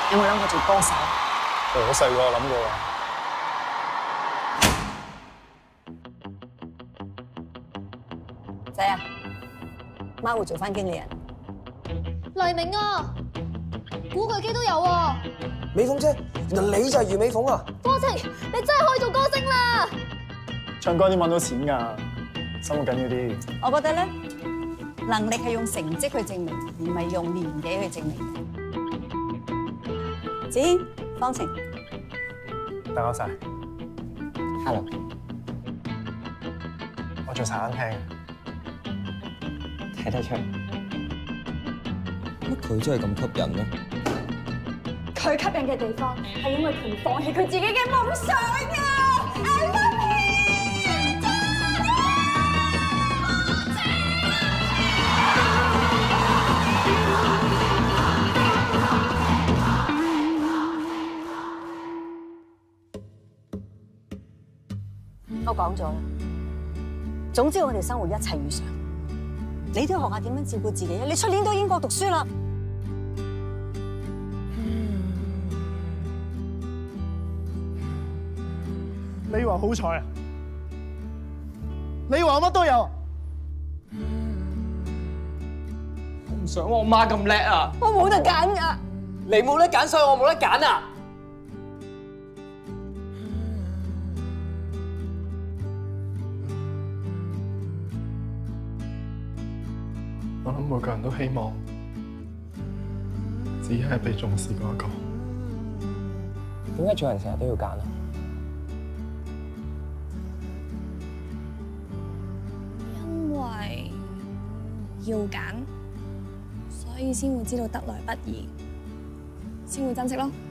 有冇諗過做歌手？ 我細個有諗過啊。 仔啊，媽會做翻經理人。 黎明啊，古巨基都有喎。 美鳳姐，原來你就係余美鳳啊！ 方晴，你真係可以做歌星啦！ 唱歌點揾到錢㗎？生活緊要啲。 我覺得咧，能力係用成績去證明，而唔係用年紀去證明嘅。子軒、方晴， 大家晒。 Hello， 我做茶餐廳。 睇得出。乜佢真係咁吸引咧？ 佢吸引嘅地方係因為佢唔放棄佢自己嘅夢想啊 ！I love you。 我講咗啦，總之我哋生活一切如常。你都要學下點樣照顧自己啊！你出年到英國讀書啦。 你話好彩啊？你話乜都有？ 我唔想我媽咁叻啊！ 我冇得揀㗎。 你冇得揀，所以我冇得揀啊！ 我諗每個人都希望自己係被重視嗰一個。 點解做人成日都要揀啊？ 因為要揀，所以先會知道得來不易，先會珍惜咯。